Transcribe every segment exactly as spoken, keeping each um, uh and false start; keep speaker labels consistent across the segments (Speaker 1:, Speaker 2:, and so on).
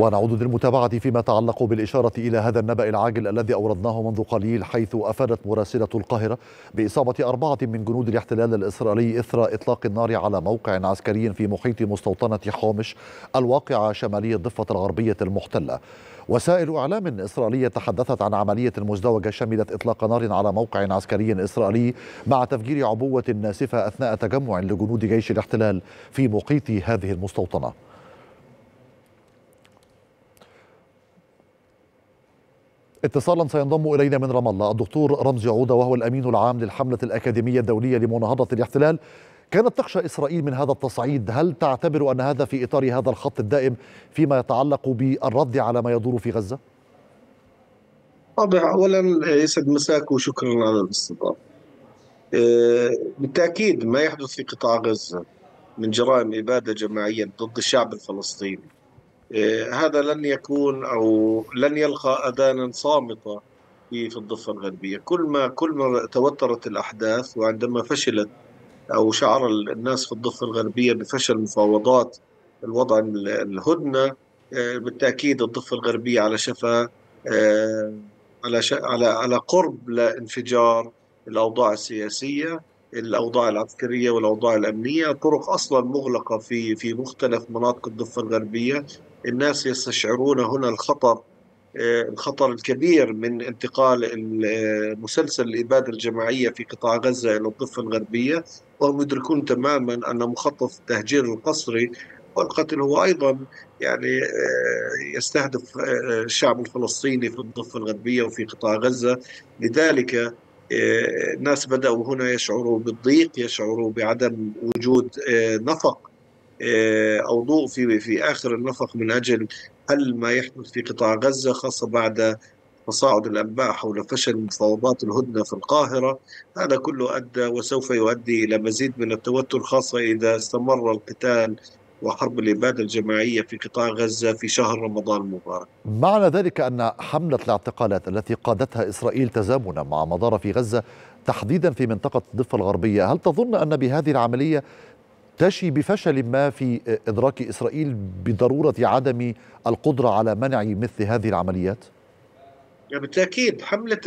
Speaker 1: ونعود للمتابعة فيما يتعلق بالإشارة إلى هذا النبأ العاجل الذي أوردناه منذ قليل، حيث أفادت مراسلة القاهرة بإصابة أربعة من جنود الاحتلال الإسرائيلي إثر إطلاق النار على موقع عسكري في محيط مستوطنة حومش الواقعة شمالي الضفة الغربية المحتلة. وسائل إعلام إسرائيلية تحدثت عن عملية مزدوجة شملت إطلاق نار على موقع عسكري إسرائيلي مع تفجير عبوة ناسفة أثناء تجمع لجنود جيش الاحتلال في محيط هذه المستوطنة. اتصالا سينضم إلينا من رام الله الدكتور رمزي عودة، وهو الأمين العام للحملة الأكاديمية الدولية لمناهضة الاحتلال. كانت تخشى إسرائيل من هذا التصعيد، هل تعتبر أن هذا في إطار هذا الخط الدائم فيما يتعلق بالرد على ما يدور في غزة؟
Speaker 2: طبعا، أولا يسعد مساك وشكرا على الاستضافة. بالتأكيد ما يحدث في قطاع غزة من جرائم إبادة جماعية ضد الشعب الفلسطيني هذا لن يكون أو لن يلقى أذانا صامتة في في الضفة الغربية. كل ما كل ما توترت الأحداث، وعندما فشلت أو شعر الناس في الضفة الغربية بفشل مفاوضات الوضع الهدنة، بالتأكيد الضفة الغربية على شفا على على على قرب لانفجار الأوضاع السياسية، الأوضاع العسكرية والأوضاع الأمنية. طرق أصلا مغلقة في في مختلف مناطق الضفة الغربية. الناس يستشعرون هنا الخطر الخطر الكبير من انتقال مسلسل الإبادة الجماعية في قطاع غزة إلى الضفة الغربية، وهم يدركون تماما أن مخطط التهجير القسري والقتل هو أيضا يعني يستهدف الشعب الفلسطيني في الضفة الغربية وفي قطاع غزة. لذلك الناس بدأوا هنا يشعروا بالضيق، يشعروا بعدم وجود نفق أو ضوء في في آخر النفق من أجل حل ما يحدث في قطاع غزة، خاصة بعد تصاعد الأنباء حول فشل مفاوضات الهدنة في القاهرة. هذا كله أدى وسوف يؤدي إلى مزيد من التوتر، خاصة إذا استمر القتال وحرب الإبادة الجماعية في قطاع غزة في شهر رمضان المبارك.
Speaker 1: معنى ذلك أن حملة الاعتقالات التي قادتها إسرائيل تزامنا مع ما دار في غزة تحديدا في منطقة الضفة الغربية، هل تظن أن بهذه العملية تشي بفشل ما في إدراك إسرائيل بضرورة عدم القدرة على منع مثل هذه العمليات؟
Speaker 2: بالتأكيد حملة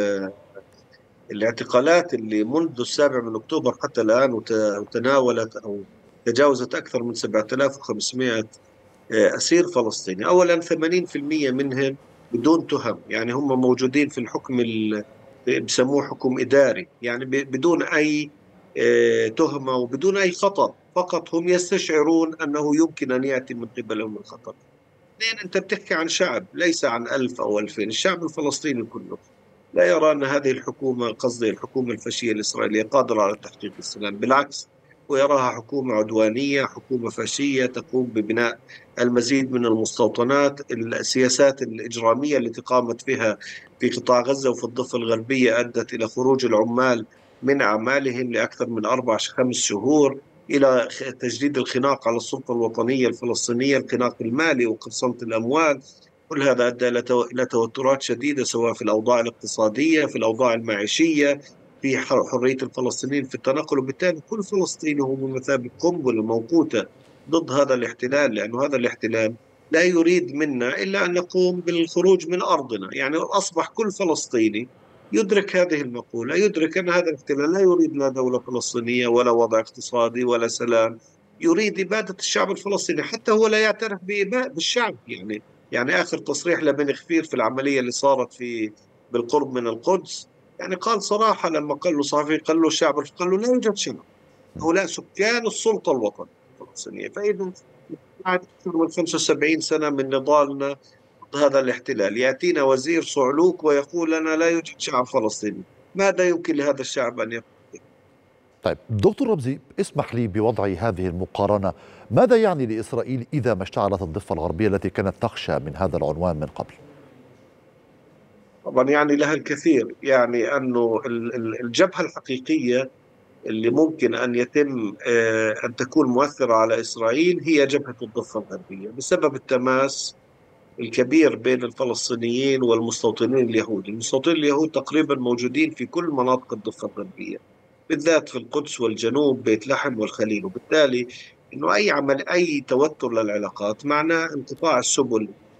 Speaker 2: الاعتقالات اللي منذ السابع من أكتوبر حتى الآن وتناولت أو تجاوزت أكثر من سبعة آلاف وخمسمائة أسير فلسطيني. أولا ثمانين بالمئة منهم بدون تهم، يعني هم موجودين في الحكم اللي بسموه حكم إداري، يعني بدون أي تهمة وبدون أي خطر، فقط هم يستشعرون أنه يمكن أن يأتي من قبلهم الخطر. اثنين، أنت بتحكي عن شعب ليس عن ألف أو ألفين، الشعب الفلسطيني كله لا يرى أن هذه الحكومة، قصدي الحكومة الفاشية الإسرائيلية، قادرة على تحقيق السلام. بالعكس، ويراها حكومة عدوانية، حكومة فاشية تقوم ببناء المزيد من المستوطنات. السياسات الإجرامية التي قامت فيها في قطاع غزة وفي الضفة الغربية أدت إلى خروج العمال من أعمالهم لأكثر من أربع خمس شهور، إلى تجديد الخناق على السلطة الوطنية الفلسطينية، الخناق المالي وقسمة الأموال. كل هذا أدى إلى توترات شديدة، سواء في الأوضاع الاقتصادية، في الأوضاع المعيشية، في حرية الفلسطينيين في التنقل. وبالتالي كل فلسطيني هو بمثابة قنبلة موقوتة ضد هذا الاحتلال، لأنه هذا الاحتلال لا يريد منا إلا أن نقوم بالخروج من أرضنا. يعني أصبح كل فلسطيني يدرك هذه المقولة، يدرك أن هذا الاحتلال لا يريد لا دولة فلسطينية ولا وضع اقتصادي ولا سلام، يريد إبادة الشعب الفلسطيني. حتى هو لا يعترف بالشعب. يعني يعني آخر تصريح لبني خفير في العملية اللي صارت في بالقرب من القدس، يعني قال صراحة لما قال له صحفي، قال له الشعب، قال له لا يوجد شعب، هؤلاء سكان السلطة الوطنية الفلسطينية. فإذا بعد أكثر من خمسة وسبعين سنة من نضالنا ضد هذا الاحتلال يأتينا وزير صعلوك ويقول لنا لا يوجد شعب فلسطيني. ماذا يمكن لهذا الشعب أن يقول؟
Speaker 1: طيب دكتور رمزي، اسمح لي بوضع هذه المقارنة. ماذا يعني لإسرائيل إذا ما اشتعلت الضفة الغربية التي كانت تخشى من هذا العنوان من قبل؟
Speaker 2: طبعا يعني لها الكثير. يعني أنه الجبهة الحقيقية اللي ممكن أن يتم أن تكون مؤثرة على إسرائيل هي جبهة الضفة الغربية، بسبب التماس الكبير بين الفلسطينيين والمستوطنين اليهود. المستوطنين اليهود تقريبا موجودين في كل مناطق الضفة الغربية، بالذات في القدس والجنوب، بيت لحم والخليل. وبالتالي إنه أي عمل، أي توتر للعلاقات معناه انقطاع السبل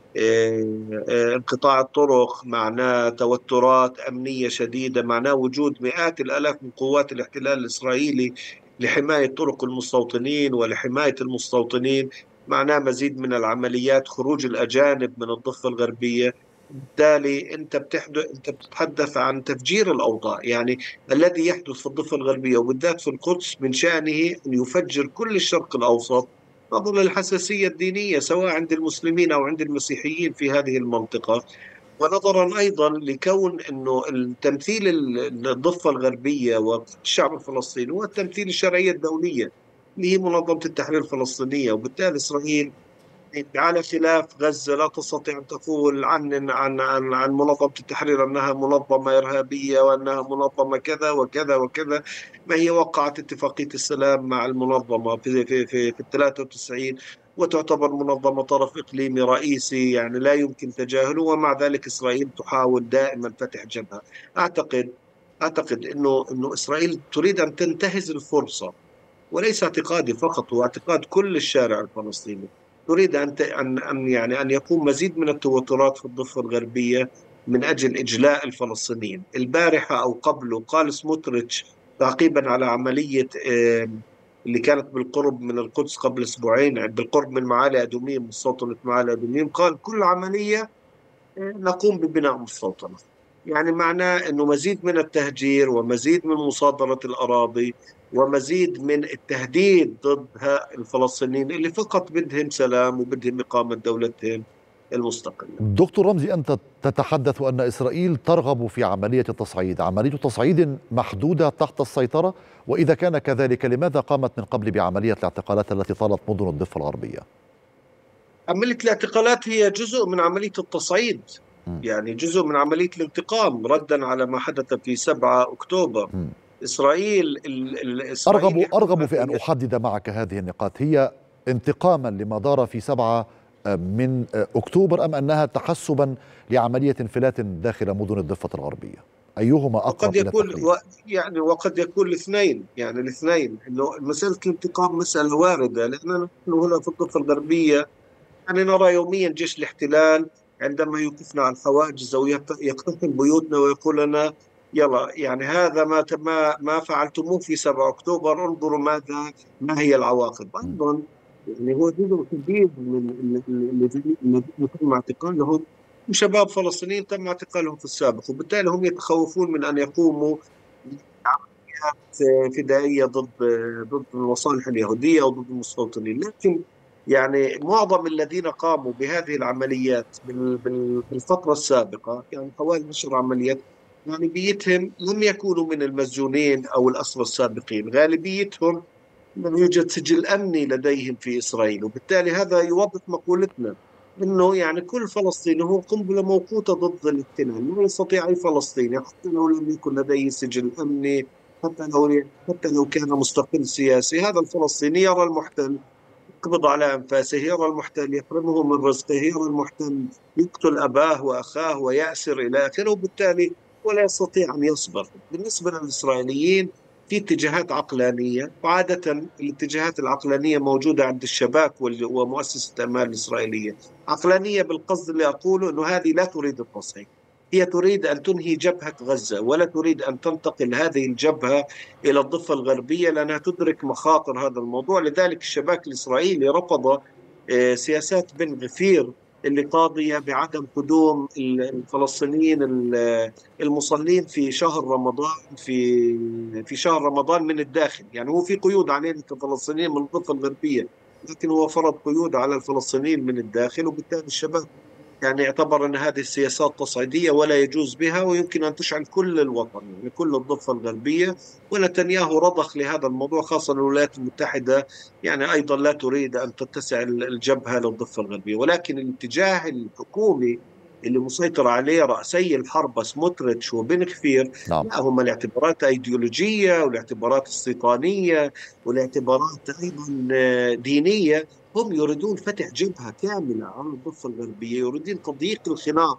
Speaker 2: انقطاع الطرق معناه توترات أمنية شديدة، معناه وجود مئات الآلاف من قوات الاحتلال الإسرائيلي لحماية طرق المستوطنين ولحماية المستوطنين، معناه مزيد من العمليات، خروج الأجانب من الضفة الغربية. بالتالي أنت بتحدث أنت بتتحدث عن تفجير الأوضاع، يعني الذي يحدث في الضفة الغربية وبالذات في القدس من شأنه أن يفجر كل الشرق الأوسط، نظرا للحساسية الدينية سواء عند المسلمين أو عند المسيحيين في هذه المنطقة، ونظرا أيضا لكون أنه التمثيل الضفة الغربية والشعب الفلسطيني هو التمثيل الشرعية الدولية اللي هي منظمة التحرير الفلسطينية. وبالتالي إسرائيل على خلاف غزة لا تستطيع أن تقول عن عن عن عن منظمة التحرير أنها منظمة إرهابية وأنها منظمة كذا وكذا وكذا. ما هي وقعت اتفاقية السلام مع المنظمة في في في في الثلاثة وتسعين، وتعتبر منظمة طرف إقليمي رئيسي يعني لا يمكن تجاهله، ومع ذلك إسرائيل تحاول دائما فتح جبهة. أعتقد أعتقد إنه إنه إسرائيل تريد أن تنتهز الفرصة، وليس اعتقادي فقط، هو اعتقاد كل الشارع الفلسطيني. تريد أن أن أن يعني أن يكون مزيد من التوترات في الضفة الغربية من أجل إجلاء الفلسطينيين. البارحة أو قبله قال سموتريتش تعقيبا على عملية اللي كانت بالقرب من القدس قبل أسبوعين، بالقرب من معالي أدوميم، مستوطنة معالي أدوميم، قال كل عملية نقوم ببناء مستوطنة. يعني معناه أنه مزيد من التهجير ومزيد من مصادرة الأراضي ومزيد من التهديد ضد الفلسطينيين اللي فقط بدهم سلام وبدهم إقامة دولتهم المستقلة.
Speaker 1: دكتور رمزي، أنت تتحدث أن إسرائيل ترغب في عملية تصعيد، عملية تصعيد محدودة تحت السيطرة، وإذا كان كذلك لماذا قامت من قبل بعملية الاعتقالات التي طالت مدن الضفة الغربية؟
Speaker 2: عملية الاعتقالات هي جزء من عملية التصعيد، م. يعني جزء من عملية الانتقام ردا على ما حدث في سبعة أكتوبر. م. إسرائيل,
Speaker 1: إسرائيل أرغب, أرغب في أن أحدد معك هذه النقاط، هي انتقاما لما دار في سبعة من أكتوبر أم أنها تحسبا لعملية انفلات داخل مدن الضفة الغربية؟ أيهما أقرب إلى التحديد؟
Speaker 2: و... يعني وقد يكون الاثنين، يعني الاثنين، إنه مسألة الانتقام مسألة واردة، لأننا نحن هنا في الضفة الغربية يعني نرى يوميا جيش الاحتلال عندما يوقفنا على الحواجز أو يقتحم بيوتنا ويقول لنا يلا يعني هذا ما ما ما فعلتموه في سبعة أكتوبر، انظروا ماذا ما هي العواقب. أيضا يعني هو جزء كبير من الذين تم اعتقالهم شباب فلسطينيين تم اعتقالهم في السابق، وبالتالي هم يتخوفون من أن يقوموا بعمليات فدائية ضد ضد المصالح اليهودية أو ضد المستوطنين. لكن يعني معظم الذين قاموا بهذه العمليات بالفترة السابقة، يعني حوالي عشر عمليات، غالبيتهم لم يكونوا من المسجونين أو الأسرى السابقين، غالبيتهم لم يوجد سجل أمني لديهم في إسرائيل. وبالتالي هذا يوضح مقولتنا إنه يعني كل فلسطيني هو قنبلة موقوتة ضد الاحتلال. لا يستطيع أي فلسطيني حتى لو لم يكن لديه سجل أمني، حتى لو حتى لو كان مستقل سياسي، هذا الفلسطيني يرى المحتل يقبض على أنفاسه، يرى المحتل يحرمه من رزقه، يرى المحتل يقتل أباه وأخاه ويأسر إلى آخره، وبالتالي ولا يستطيع أن يصبر. بالنسبة للإسرائيليين في اتجاهات عقلانية، وعادة الاتجاهات العقلانية موجودة عند الشباك ومؤسسة أمال الإسرائيلية. عقلانية بالقصد اللي أقوله أنه هذه لا تريد التصعيد، هي تريد أن تنهي جبهة غزة ولا تريد أن تنتقل هذه الجبهة إلى الضفة الغربية لأنها تدرك مخاطر هذا الموضوع. لذلك الشباك الإسرائيلي رفض سياسات بن غفير اللي قاضية بعدم قدوم الفلسطينيين المصلين في شهر رمضان في في شهر رمضان من الداخل. يعني هو في قيود علينا كفلسطينيين من الضفة الغربية، لكن هو فرض قيود على الفلسطينيين من الداخل، وبالتالي الشباب يعني اعتبر أن هذه السياسات تصعيدية ولا يجوز بها ويمكن أن تشعل كل الوطن، يعني كل الضفة الغربية. ونتنياهو رضخ لهذا الموضوع، خاصة الولايات المتحدة يعني أيضا لا تريد أن تتسع الجبهة للضفة الغربية. ولكن الاتجاه الحكومي اللي مسيطر عليه رأسي الحرب سموتريتش وبن غفير،
Speaker 1: نعم.
Speaker 2: لا هم الاعتبارات أيديولوجية والاعتبارات استيطانية والاعتبارات أيضا دينية. هم يريدون فتح جبهة كاملة على الضفة الغربية، يريدون تضييق الخناق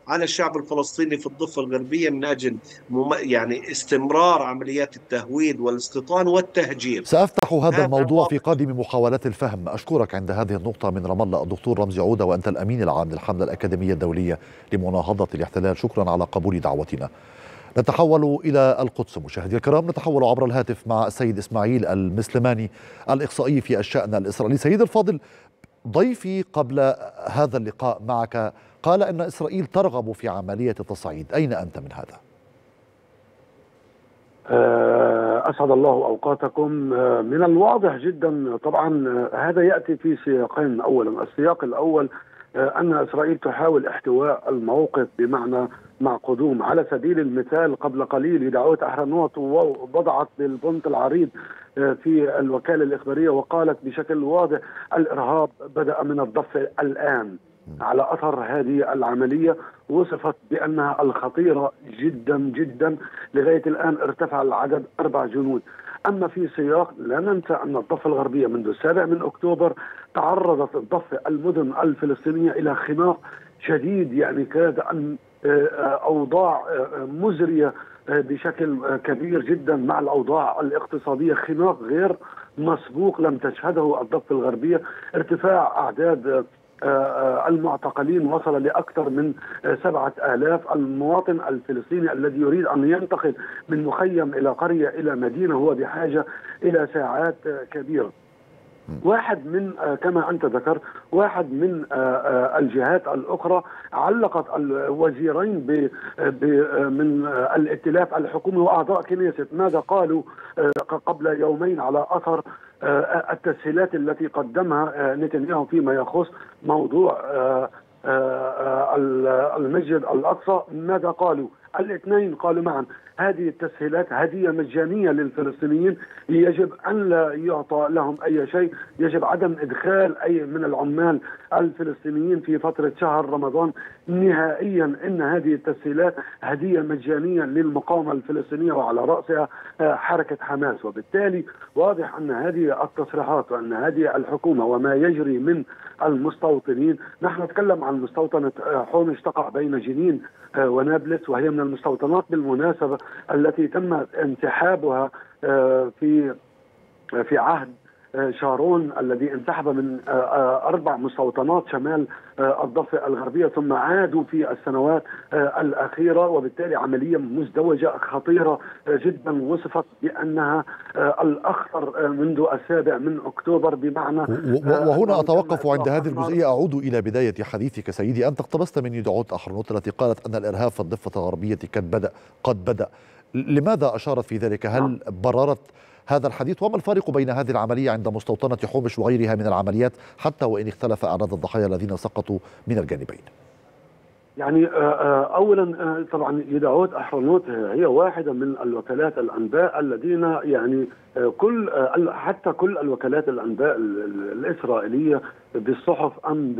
Speaker 2: على الشعب الفلسطيني في الضفة الغربية من أجل يعني استمرار عمليات التهويد والاستيطان والتهجير.
Speaker 1: سأفتح هذا
Speaker 2: هذا
Speaker 1: الموضوع في
Speaker 2: واضح.
Speaker 1: قادم محاولات الفهم. أشكرك عند هذه النقطة من رام الله الدكتور رمزي عودة، وأنت الأمين العام للحملة الأكاديمية الدولية لمناهضة الاحتلال. شكرا على قبول دعوتنا. نتحول إلى القدس مشاهدي الكرام، نتحول عبر الهاتف مع السيد إسماعيل المسلماني الإقصائي في الشأن الإسرائيلي. سيد الفاضل، ضيفي قبل هذا اللقاء معك قال أن إسرائيل ترغب في عملية التصعيد، أين أنت من هذا؟
Speaker 3: أسعد الله أوقاتكم. من الواضح جدا طبعا هذا يأتي في سياقين. أولا السياق الأول أن إسرائيل تحاول احتواء الموقف، بمعنى مع قدوم على سبيل المثال قبل قليل يدعوت أحرنوت ووضعت بالبنط العريض في الوكالة الإخبارية وقالت بشكل واضح الإرهاب بدأ من الضفة الآن. على أثر هذه العملية وصفت بأنها الخطيرة جدا جدا، لغاية الآن ارتفع العدد أربع جنود. أما في سياق لا ننسى أن الضفة الغربية منذ السابع من أكتوبر تعرضت الضفة المدن الفلسطينية إلى خناق شديد، يعني كاد أن أوضاع مزرية بشكل كبير جدا مع الأوضاع الاقتصادية، خناق غير مسبوق لم تشهده الضفة الغربية. ارتفاع أعداد المعتقلين وصل لأكثر من سبعة آلاف. المواطن الفلسطيني الذي يريد أن ينتقل من مخيم إلى قرية إلى مدينة هو بحاجة إلى ساعات كبيرة. واحد من كما أنت ذكرت واحد من الجهات الأخرى علقت الوزيرين من الائتلاف الحكومي وأعضاء كنيست ماذا قالوا قبل يومين على أثر التسهيلات التي قدمها نتنياهو فيما يخص موضوع المسجد الأقصى. ماذا قالوا؟ الاثنين قالوا معا هذه التسهيلات هدية مجانية للفلسطينيين، يجب أن لا يعطى لهم أي شيء، يجب عدم إدخال أي من العمال الفلسطينيين في فترة شهر رمضان نهائيا. إن هذه التسهيلات هدية مجانية للمقاومة الفلسطينية وعلى رأسها حركة حماس. وبالتالي واضح أن هذه التصريحات وأن هذه الحكومة وما يجري من المستوطنين، نحن نتكلم عن مستوطنة حونش تقع بين جنين ونابلس، وهي من المستوطنات بالمناسبة التي تم انسحابها في في عهد شارون الذي انسحب من أربع مستوطنات شمال الضفة الغربية ثم عادوا في السنوات الأخيرة. وبالتالي عملية مزدوجة خطيرة جدا وصفت بأنها الأخطر منذ السابع من أكتوبر. بمعنى
Speaker 1: وهنا أتوقف عند هذه الجزئية، أعود إلى بداية حديثك سيدي. أنت اقتبست من يدعوت أحرنوت التي قالت أن الإرهاب في الضفة الغربية قد بدأ قد بدأ لماذا أشارت في ذلك؟ هل بررت هذا الحديث؟ وما الفارق بين هذه العملية عند مستوطنة حومش وغيرها من العمليات حتى وإن اختلف أعداد الضحايا الذين سقطوا من الجانبين؟
Speaker 3: يعني أولا طبعا يدعوت أحرنوت هي واحدة من الوكالات الأنباء الذين يعني كل حتى كل الوكالات الأنباء الإسرائيلية بالصحف أم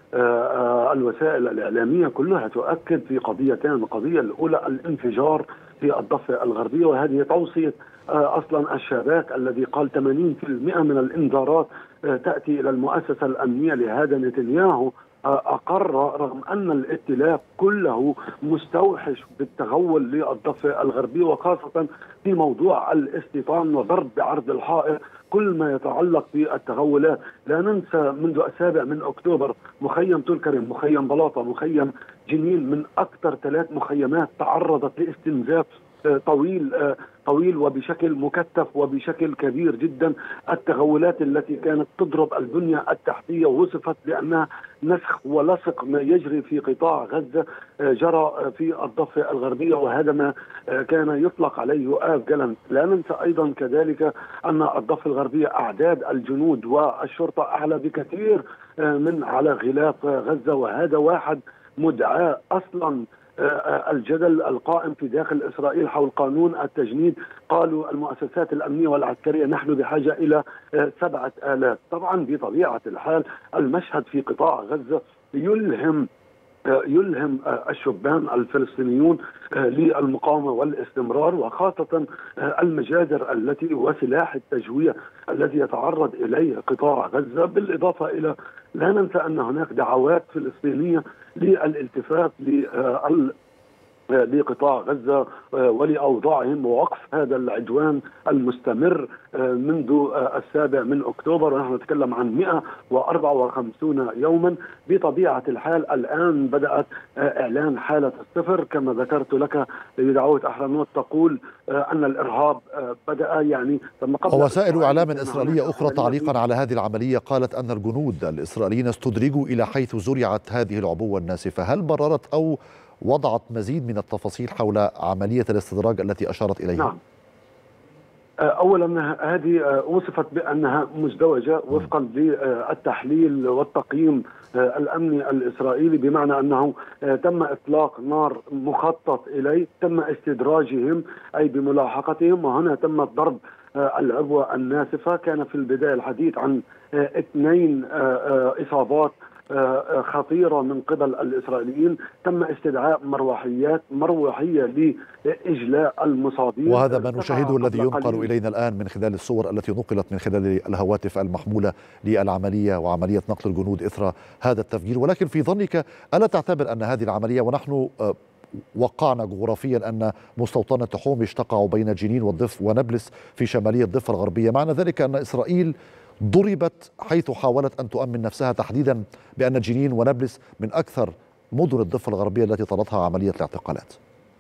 Speaker 3: بالوسائل الإعلامية كلها تؤكد في قضيتين. القضية الأولى الانفجار في الضفة الغربية، وهذه توصية أصلا الشباك الذي قال ثمانين بالمئة من الإنذارات تأتي إلى المؤسسة الأمنية. لهذا نتنياهو أقر رغم أن الائتلاف كله مستوحش بالتغول للضفة الغربية، وخاصة في موضوع الاستيطان وضرب بعرض الحائط كل ما يتعلق بالتغولات. لا ننسى منذ السابع من أكتوبر مخيم تلكرم، مخيم بلاطة، مخيم جنين، من أكثر ثلاث مخيمات تعرضت لاستنزاف طويل طويل وبشكل مكثف وبشكل كبير جدا. التغولات التي كانت تضرب البنية التحتية وصفت بأنها نسخ ولصق ما يجري في قطاع غزة جرى في الضفة الغربية، وهذا ما كان يطلق عليه يؤاف جلنت. لا ننسى أيضا كذلك أن الضفة الغربية أعداد الجنود والشرطة أعلى بكثير من على غلاف غزة، وهذا واحد مدعاة أصلا الجدل القائم في داخل إسرائيل حول قانون التجنيد. قالوا المؤسسات الأمنية والعسكرية نحن بحاجة إلى سبعة آلاف. طبعا بطبيعة الحال المشهد في قطاع غزة يلهم يلهم الشبان الفلسطينيون للمقاومة والاستمرار، وخاصة المجازر التي وسلاح التجوية الذي يتعرض إليه قطاع غزة. بالإضافة إلى لا ننسى أن هناك دعوات فلسطينية للالتفاف لل لقطاع غزة ولأوضاعهم ووقف هذا العدوان المستمر منذ السابع من أكتوبر، ونحن نتكلم عن مئة وأربعة وخمسين يوما. بطبيعة الحال الآن بدأت إعلان حالة الصفر كما ذكرت لك. دعوة أحرنوت تقول أن الإرهاب بدأ يعني
Speaker 1: ووسائل إعلام إسرائيلية أخرى تعليقا على هذه العملية قالت أن الجنود الإسرائيليين استدرجوا إلى حيث زرعت هذه العبوة الناسفة. هل بررت أو وضعت مزيد من التفاصيل حول عملية الاستدراج التي أشارت إليها؟
Speaker 3: نعم. أولا هذه وصفت بأنها مزدوجة وفقا للتحليل والتقييم الأمني الإسرائيلي، بمعنى أنه تم إطلاق نار مخطط إليه، تم استدراجهم أي بملاحقتهم، وهنا تم ضرب العبوة الناسفة. كان في البداية الحديث عن اثنين إصابات خطيرة من قبل الإسرائيليين. تم استدعاء مروحيات مروحية لإجلاء المصابين،
Speaker 1: وهذا ما نشاهده الذي ينقل إلينا الآن من خلال الصور التي نقلت من خلال الهواتف المحمولة للعملية وعملية نقل الجنود إثر هذا التفجير. ولكن في ظنك ألا تعتبر أن هذه العملية، ونحن وقعنا جغرافيا أن مستوطنة حومش تقع بين جنين والضفة ونابلس في شمالية الضفة الغربية، معنى ذلك أن إسرائيل ضربت حيث حاولت أن تؤمن نفسها، تحديدا بأن جنين ونابلس من أكثر مدن الضفة الغربية التي طالتها عملية الاعتقالات؟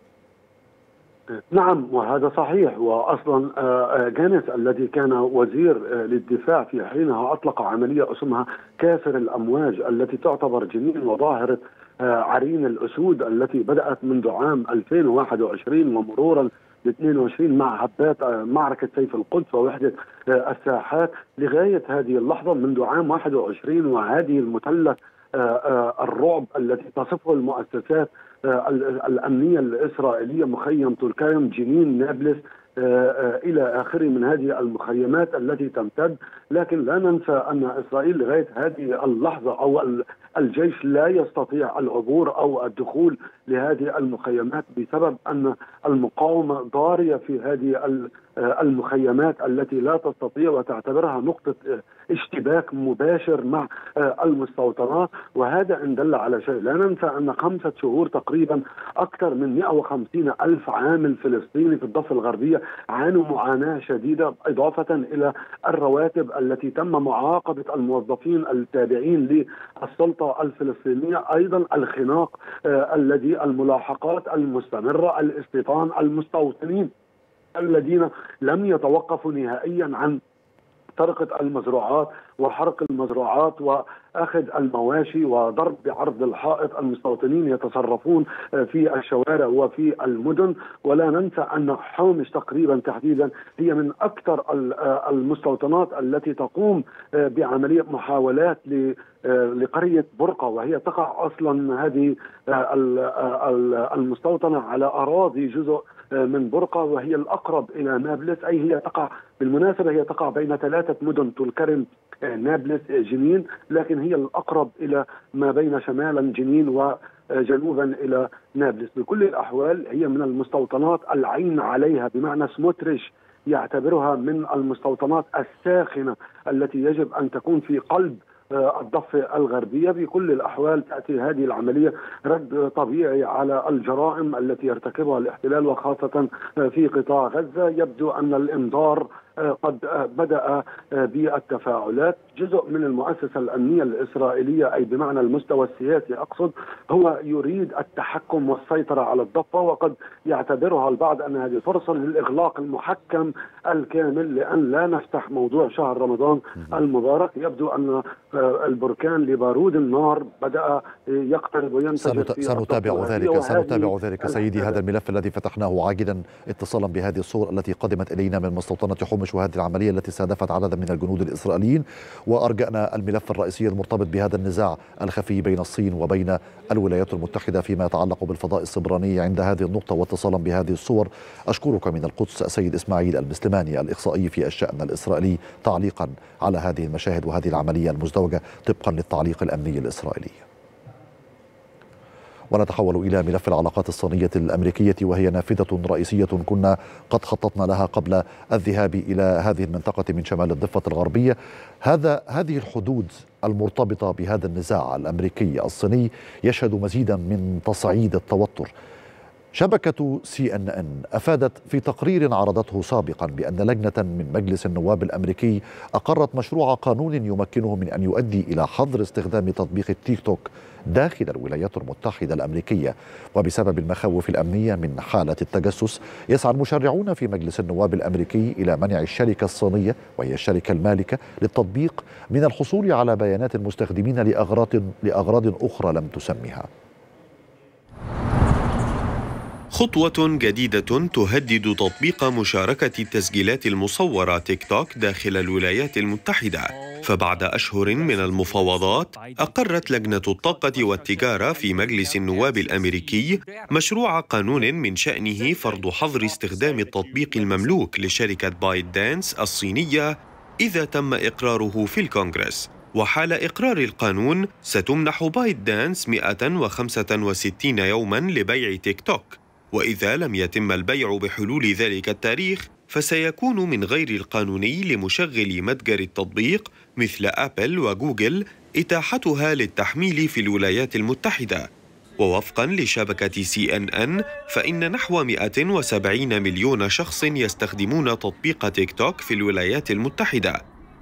Speaker 3: نعم، وهذا صحيح. وأصلا جانس الذي كان وزير للدفاع في حينها أطلق عملية اسمها كاسر الأمواج، التي تعتبر جنين وظاهرة عرين الأسود التي بدأت منذ عام ألفين وواحد وعشرين ومرورا اثنين وعشرين مع هبات معركة سيف القدس ووحدة الساحات لغاية هذه اللحظة منذ عام واحد وعشرين. وهذه المثلث الرعب التي تصفه المؤسسات الأمنية الإسرائيلية، مخيم تولكايم، جنين، نابلس إلى آخره من هذه المخيمات التي تمتد. لكن لا ننسى أن إسرائيل لغاية هذه اللحظة أو الجيش لا يستطيع العبور أو الدخول لهذه المخيمات بسبب أن المقاومة ضارية في هذه المخيمات التي لا تستطيع وتعتبرها نقطة اشتباك مباشر مع المستوطنات. وهذا إن دل على شيء. لا ننسى أن خمسة شهور تقريبا أكثر من مئة وخمسين ألف عامل فلسطيني في الضفة الغربية عانوا معاناة شديدة، إضافة إلى الرواتب التي تم معاقبة الموظفين التابعين للسلطة الفلسطينية، أيضا الخناق الذي الملاحقات المستمرة، الاستيطان، المستوطنين الذين لم يتوقفوا نهائيا عن سرقة المزروعات وحرق المزروعات وأخذ المواشي وضرب بعرض الحائط. المستوطنين يتصرفون في الشوارع وفي المدن. ولا ننسى أن حومش تقريبا تحديدا هي من أكثر المستوطنات التي تقوم بعملية محاولات لقرية برقة، وهي تقع أصلا هذه المستوطنة على أراضي جزء من برقة، وهي الأقرب إلى نابلس. أي هي تقع بالمناسبة هي تقع بين ثلاثة مدن، تولكرم، نابلس، جنين، لكن هي الأقرب إلى ما بين شمالا جنين وجنوبا إلى نابلس. بكل الأحوال هي من المستوطنات العين عليها، بمعنى سموتريش يعتبرها من المستوطنات الساخنة التي يجب أن تكون في قلب الضفة الغربية. بكل الأحوال تأتي هذه العملية رد طبيعي على الجرائم التي يرتكبها الاحتلال وخاصة في قطاع غزة. يبدو أن الإنذار قد بدأ بالتفاعلات. جزء من المؤسسة الأمنية الإسرائيلية أي بمعنى المستوى السياسي أقصد، هو يريد التحكم والسيطرة على الضفة، وقد يعتبرها البعض أن هذه فرصة للإغلاق المحكم الكامل لأن لا نفتح موضوع شهر رمضان المبارك. يبدو أن البركان لبارود النار بدأ يقترب وينتشر.
Speaker 1: سنتابع ذلك سنتابع ذلك سيدي. هذا الملف الذي فتحناه عاجلا اتصالا بهذه الصور التي قدمت إلينا من مستوطنة حومش وهذه العملية التي استهدفت عددا من الجنود الإسرائيليين، وأرجأنا الملف الرئيسي المرتبط بهذا النزاع الخفي بين الصين وبين الولايات المتحدة فيما يتعلق بالفضاء السبراني عند هذه النقطة واتصالا بهذه الصور. أشكرك من القدس السيد إسماعيل المسلماني الإخصائي في الشأن الإسرائيلي تعليقا على هذه المشاهد وهذه العملية المزدوجة طبقا للتعليق الأمني الإسرائيلي. ونتحول إلى ملف العلاقات الصينية الأمريكية، وهي نافذة رئيسية كنا قد خططنا لها قبل الذهاب إلى هذه المنطقة من شمال الضفة الغربية. هذا هذه الحدود المرتبطة بهذا النزاع الأمريكي الصيني يشهد مزيدا من تصعيد التوتر. شبكة سي إن إن أفادت في تقرير عرضته سابقا بأن لجنة من مجلس النواب الأمريكي أقرت مشروع قانون يمكنه من أن يؤدي إلى حظر استخدام تطبيق التيك توك داخل الولايات المتحدة الأمريكية. وبسبب المخاوف الأمنية من حالة التجسس يسعى المشرعون في مجلس النواب الأمريكي إلى منع الشركة الصينية وهي الشركة المالكة للتطبيق من الحصول على بيانات المستخدمين لأغراض لأغراض أخرى لم تسمها.
Speaker 4: خطوة جديدة تهدد تطبيق مشاركة التسجيلات المصورة تيك توك داخل الولايات المتحدة. فبعد أشهر من المفاوضات أقرت لجنة الطاقة والتجارة في مجلس النواب الأمريكي مشروع قانون من شأنه فرض حظر استخدام التطبيق المملوك لشركة بايت دانس الصينية إذا تم إقراره في الكونغرس. وحال إقرار القانون ستمنح بايت دانس مئة وخمسة وستين يوماً لبيع تيك توك، وإذا لم يتم البيع بحلول ذلك التاريخ فسيكون من غير القانوني لمشغلي متجر التطبيق مثل أبل وجوجل إتاحتها للتحميل في الولايات المتحدة. ووفقاً لشبكة سي إن إن فإن نحو مئة وسبعين مليون شخص يستخدمون تطبيق تيك توك في الولايات المتحدة.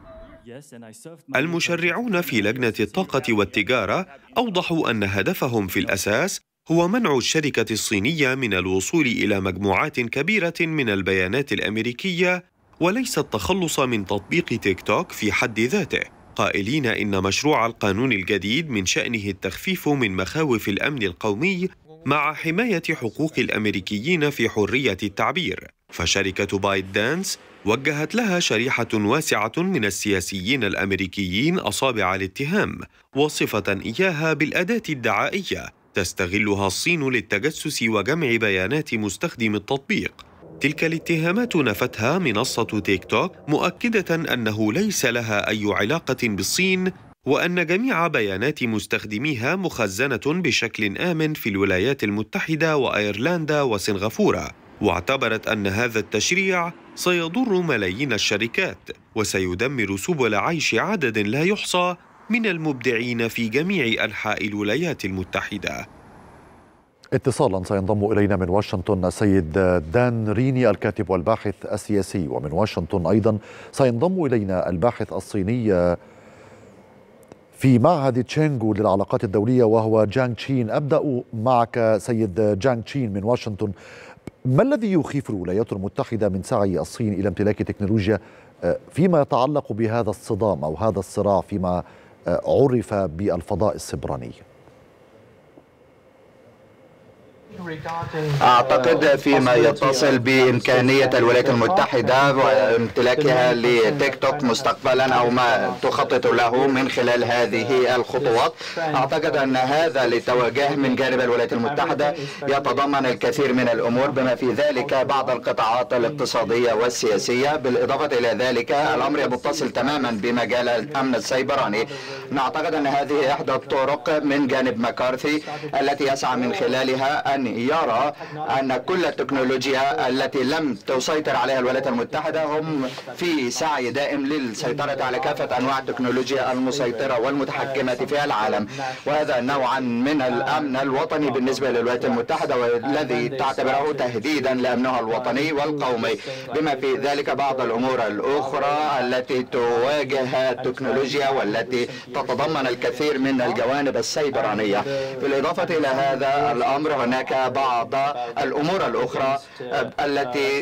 Speaker 4: المشرعون في لجنة الطاقة والتجارة أوضحوا أن هدفهم في الأساس هو منع الشركة الصينية من الوصول إلى مجموعات كبيرة من البيانات الأمريكية وليس التخلص من تطبيق تيك توك في حد ذاته، قائلين إن مشروع القانون الجديد من شأنه التخفيف من مخاوف الأمن القومي مع حماية حقوق الأمريكيين في حرية التعبير. فشركة بايت دانس وجهت لها شريحة واسعة من السياسيين الأمريكيين أصابع الاتهام، واصفة إياها بالأداة الدعائية تستغلها الصين للتجسس وجمع بيانات مستخدم التطبيق. تلك الاتهامات نفتها منصة تيك توك، مؤكدة أنه ليس لها أي علاقة بالصين، وأن جميع بيانات مستخدميها مخزنة بشكل آمن في الولايات المتحدة وأيرلندا وسنغافورة. واعتبرت أن هذا التشريع سيضر ملايين الشركات وسيدمر سبل عيش عدد لا يحصى من المبدعين في جميع أنحاء الولايات المتحدة.
Speaker 1: اتصالا سينضم إلينا من واشنطن السيد دان ريني الكاتب والباحث السياسي، ومن واشنطن أيضا سينضم إلينا الباحث الصيني في معهد تشينغو للعلاقات الدولية وهو جانغ تشين. أبدأ معك سيد جانغ تشين من واشنطن. ما الذي يخيف الولايات المتحدة من سعي الصين إلى امتلاك تكنولوجيا فيما يتعلق بهذا الصدام أو هذا الصراع فيما عرف بالفضاء السبراني؟
Speaker 5: أعتقد فيما يتصل بإمكانية الولايات المتحدة وامتلاكها لتيك توك مستقبلا أو ما تخطط له من خلال هذه الخطوات، أعتقد أن هذا للتوجه من جانب الولايات المتحدة يتضمن الكثير من الأمور بما في ذلك بعض القطاعات الاقتصادية والسياسية. بالإضافة إلى ذلك الأمر متصل تماما بمجال الأمن السيبراني. نعتقد أن هذه إحدى الطرق من جانب مكارثي التي يسعى من خلالها أن يرى أن كل التكنولوجيا التي لم تسيطر عليها الولايات المتحدة هم في سعي دائم للسيطرة على كافة أنواع التكنولوجيا المسيطرة والمتحكمة في العالم، وهذا نوعا من الأمن الوطني بالنسبة للولايات المتحدة والذي تعتبره تهديدا لأمنها الوطني والقومي، بما في ذلك بعض الأمور الأخرى التي تواجه التكنولوجيا والتي تتضمن الكثير من الجوانب السيبرانية. بالإضافة إلى هذا الأمر هناك بعض الأمور الأخرى التي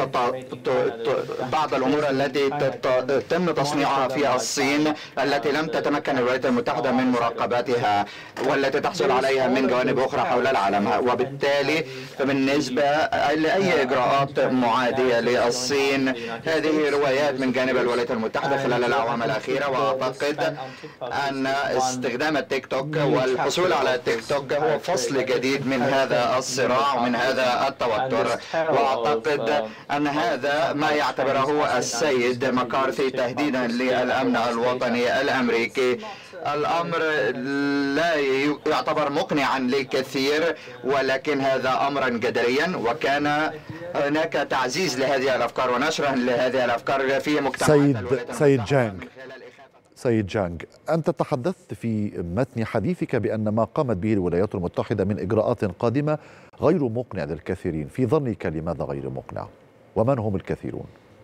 Speaker 5: بعض الأمور التي تم تصنيعها في الصين التي لم تتمكن الولايات المتحدة من مراقبتها والتي تحصل عليها من جوانب أخرى حول العالم، وبالتالي بالنسبة لأي إجراءات معادية للصين هذه روايات من جانب الولايات المتحدة خلال الأعوام الأخيرة. وأعتقد أن استخدام التيك توك والحصول على التيك توك هو فصل جديد من هذا الصراع ومن هذا التوتر، وأعتقد أن هذا ما يعتبره السيد مكارثي تهديدا للأمن الوطني الأمريكي. الأمر لا يعتبر مقنعا للكثير، ولكن هذا أمرا جدليا، وكان هناك تعزيز لهذه الأفكار ونشر لهذه الأفكار في مجتمعات
Speaker 1: سيد سيد جانغ سيد جانج، أنت تحدثت في متن حديثك بأن ما قامت به الولايات المتحدة من إجراءات قادمة غير مقنع للكثيرين. في ظنك لماذا غير مقنع؟ ومن هم الكثيرون؟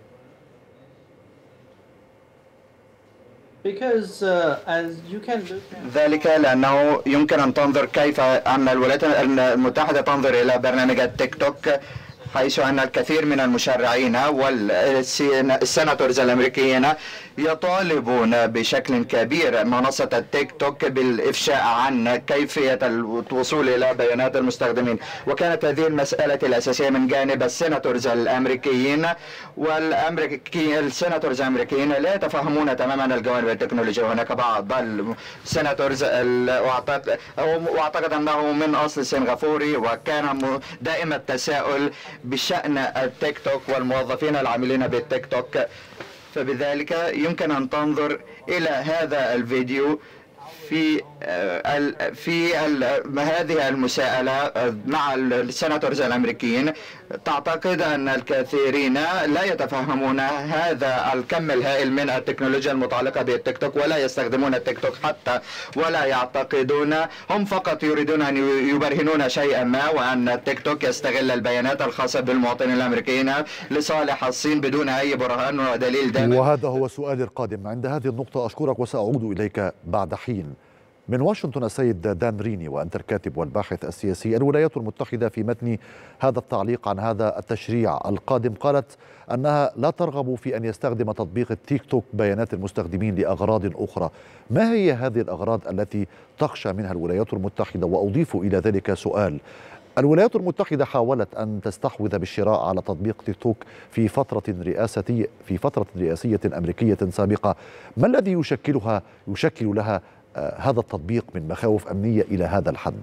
Speaker 5: ذلك لأنه يمكن أن تنظر كيف أن الولايات المتحدة تنظر إلى برنامج التيك توك، حيث أن الكثير من المشرعين والسيناتورز الأمريكيين يطالبون بشكل كبير منصة التيك توك بالإفشاء عن كيفية الوصول إلى بيانات المستخدمين. وكانت هذه المسألة الأساسية من جانب السيناتورز الأمريكيين، والأمريكي السيناتورز الأمريكيين لا يتفهمون تماما الجوانب التكنولوجية. هناك بعض السيناتورز وأعتقد أنه من أصل سنغافوري، وكان دائما التساؤل بشأن التيك توك والموظفين العاملين بالتيك توك. فبذلك يمكن أن تنظر إلى هذا الفيديو في في هذه المساءلة مع السيناتورز الأمريكيين. تعتقد أن الكثيرين لا يتفهمون هذا الكم الهائل من التكنولوجيا المتعلقة بالتيك توك، ولا يستخدمون التيك توك حتى، ولا يعتقدون، هم فقط يريدون أن يبرهنون شيئا ما، وأن التيك توك يستغل البيانات الخاصة بالمواطنين الأمريكيين لصالح الصين بدون أي برهان ودليل دامغ.
Speaker 1: وهذا هو سؤالي القادم. عند هذه النقطة أشكرك وسأعود إليك بعد حين. من واشنطن السيد دان ريني، وأنت الكاتب والباحث السياسي. الولايات المتحدة في متن هذا التعليق عن هذا التشريع القادم قالت أنها لا ترغب في أن يستخدم تطبيق التيك توك بيانات المستخدمين لأغراض أخرى. ما هي هذه الأغراض التي تخشى منها الولايات المتحدة؟ وأضيف إلى ذلك سؤال: الولايات المتحدة حاولت أن تستحوذ بالشراء على تطبيق تيك توك في فترة رئاسية في فترة رئاسية أمريكية سابقة. ما الذي يشكلها يشكل لها آه هذا التطبيق من مخاوف أمنية إلى هذا الحد؟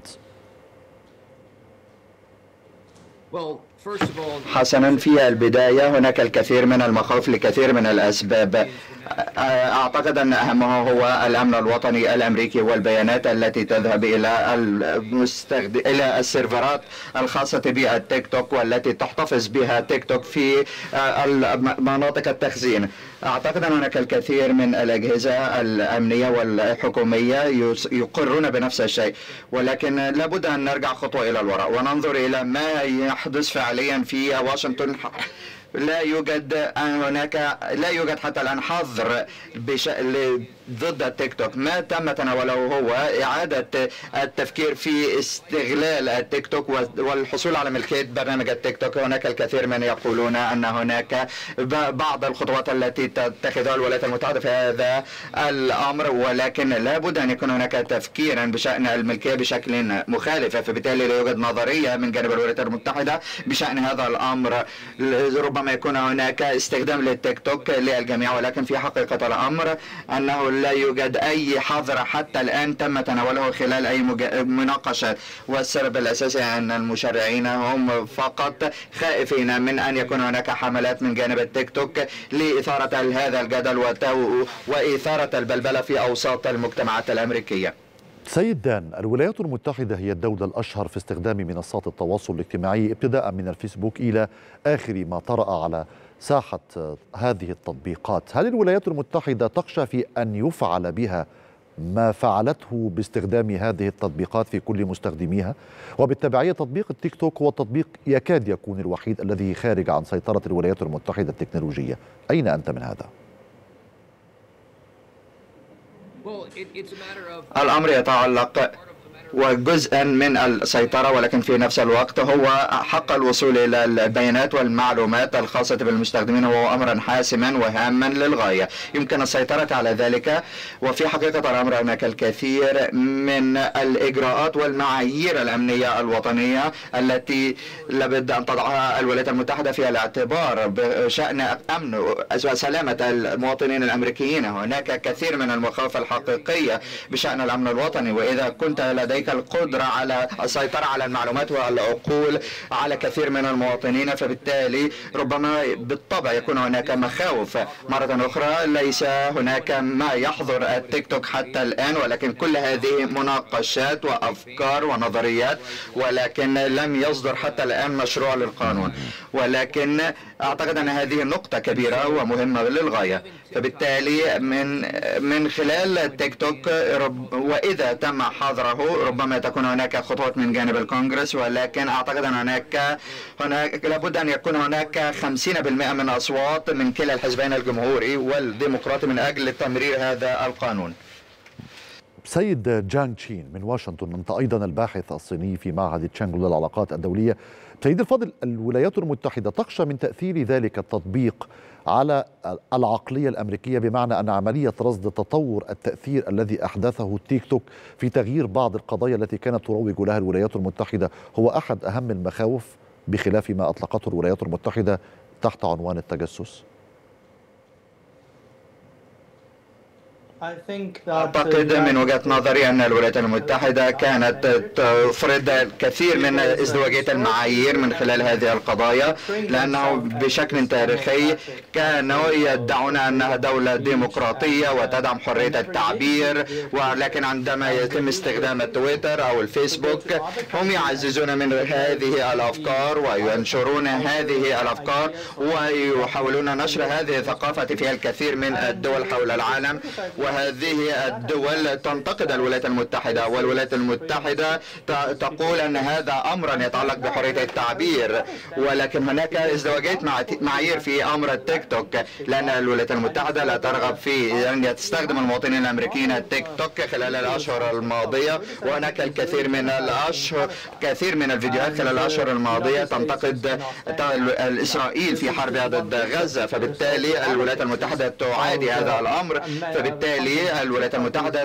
Speaker 5: حسنا، في البداية هناك الكثير من المخاوف لكثير من الأسباب. أعتقد أن أهمها هو الأمن الوطني الأمريكي والبيانات التي تذهب إلى المستخدم إلى السيرفرات الخاصة بالتيك توك والتي تحتفظ بها تيك توك في مناطق التخزين. أعتقد أن هناك الكثير من الأجهزة الأمنية والحكومية يقرون بنفس الشيء، ولكن لابد أن نرجع خطوة إلى الوراء وننظر إلى ما يحدث فعليا في واشنطن. لا يوجد هناك لا يوجد حتى الآن حظر بش... ضد التيك توك. ما تم تناوله هو إعادة التفكير في استغلال التيك توك والحصول على ملكية برنامج التيك توك. هناك الكثير من يقولون أن هناك بعض الخطوات التي تتخذها الولايات المتحدة في هذا الأمر، ولكن لابد أن يكون هناك تفكيرا بشأن الملكية بشكل مخالف. فبالتالي لا يوجد نظرية من جانب الولايات المتحدة بشأن هذا الأمر. ربما يكون هناك استخدام للتيك توك للجميع، ولكن في حقيقة الأمر أنه لا يوجد أي حظر حتى الآن تم تناوله خلال أي مناقشات. والسبب الأساسي أن المشرعين هم فقط خائفين من أن يكون هناك حملات من جانب التيك توك لإثارة هذا الجدل وإثارة البلبلة في أوساط المجتمعات الأمريكية.
Speaker 1: سيد دان، الولايات المتحدة هي الدولة الأشهر في استخدام منصات التواصل الاجتماعي ابتداء من الفيسبوك إلى آخر ما طرأ على ساحة هذه التطبيقات. هل الولايات المتحدة تخشى في أن يفعل بها ما فعلته باستخدام هذه التطبيقات في كل مستخدميها؟ وبالتبعية تطبيق التيك توك هو التطبيق يكاد يكون الوحيد الذي خارج عن سيطرة الولايات المتحدة التكنولوجية. أين أنت من هذا؟
Speaker 5: الأمر يتعلق وجزءا من السيطرة، ولكن في نفس الوقت هو حق الوصول إلى البيانات والمعلومات الخاصة بالمستخدمين، وهو أمرا حاسما وهاما للغاية. يمكن السيطرة على ذلك، وفي حقيقة الأمر هناك الكثير من الإجراءات والمعايير الأمنية الوطنية التي لابد أن تضعها الولايات المتحدة في الاعتبار بشأن أمن وسلامة المواطنين الأمريكيين. هناك كثير من المخاوف الحقيقية بشأن الأمن الوطني، وإذا كنت لديك لديك القدرة على السيطرة على المعلومات والعقول على كثير من المواطنين، فبالتالي ربما بالطبع يكون هناك مخاوف. مرة أخرى ليس هناك ما يحظر التيك توك حتى الآن، ولكن كل هذه مناقشات وأفكار ونظريات، ولكن لم يصدر حتى الآن مشروع للقانون. ولكن أعتقد أن هذه نقطة كبيرة ومهمة للغاية. فبالتالي من من خلال تيك توك وإذا تم حظره ربما تكون هناك خطوات من جانب الكونغرس، ولكن أعتقد أن هناك هناك لابد أن يكون هناك خمسين بالمئة من أصوات من كلا الحزبين الجمهوري والديمقراطي من أجل تمرير هذا القانون.
Speaker 1: سيد جانغ تشين من واشنطن، أنت أيضا الباحث الصيني في معهد تشانغ للعلاقات الدولية. سيد الفاضل، الولايات المتحدة تخشى من تأثير ذلك التطبيق على العقلية الأمريكية، بمعنى أن عملية رصد تطور التأثير الذي أحدثه التيك توك في تغيير بعض القضايا التي كانت تروج لها الولايات المتحدة هو أحد أهم المخاوف، بخلاف ما أطلقته الولايات المتحدة تحت عنوان التجسس؟
Speaker 5: أعتقد من وجهة نظري أن الولايات المتحدة كانت تفرض الكثير من ازدواجية المعايير من خلال هذه القضايا، لأنه بشكل تاريخي كانوا يدعون أنها دولة ديمقراطية وتدعم حرية التعبير، ولكن عندما يتم استخدام التويتر أو الفيسبوك هم يعززون من هذه الأفكار وينشرون هذه الأفكار ويحاولون نشر هذه الثقافة في الكثير من الدول حول العالم. وهذه الدول تنتقد الولايات المتحدة، والولايات المتحدة تقول أن هذا أمر يتعلق بحرية التعبير، ولكن هناك ازدواجية معايير في أمر التيك توك، لأن الولايات المتحدة لا ترغب في أن تستخدم المواطنين الأمريكيين التيك توك خلال الأشهر الماضية، وهناك الكثير من الأشهر كثير من الفيديوهات خلال الأشهر الماضية تنتقد إسرائيل في حربها ضد غزة، فبالتالي الولايات المتحدة تعادي هذا الأمر. فبالتالي الولايات المتحدة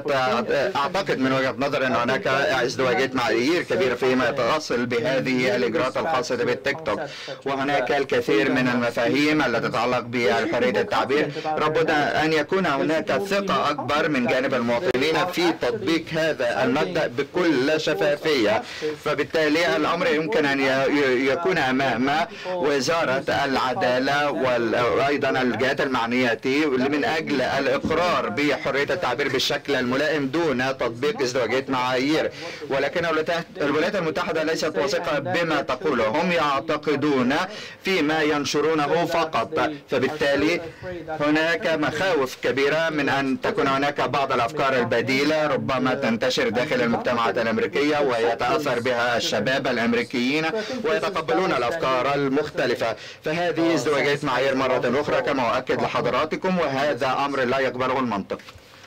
Speaker 5: أعتقد من وجهة نظر أن هناك ازدواجية معايير كبيرة فيما يتصل بهذه الإجراءات الخاصة بالتيك توك، وهناك الكثير من المفاهيم التي تتعلق بحرية التعبير. لابد أن يكون هناك ثقة أكبر من جانب المواطنين في تطبيق هذا المبدأ بكل شفافية. فبالتالي الأمر يمكن أن يكون أمام وزارة العدالة وأيضا الجهات المعنية من أجل الإقرار بحرية التعبير بالشكل الملائم دون تطبيق ازدواجية معايير. ولكن الولايات المتحدة ليست واثقة بما تقوله، هم يعتقدون فيما ينشرونه فقط. فبالتالي هناك مخاوف كبيرة من أن تكون هناك بعض الأفكار البديلة ربما تنتشر داخل المجتمعات الأمريكية ويتأثر بها الشباب الأمريكيين ويتقبلون الأفكار المختلفة. فهذه ازدواجية معايير مرة أخرى كما أؤكد لحضراتكم، وهذا أمر لا يقبله المنطق.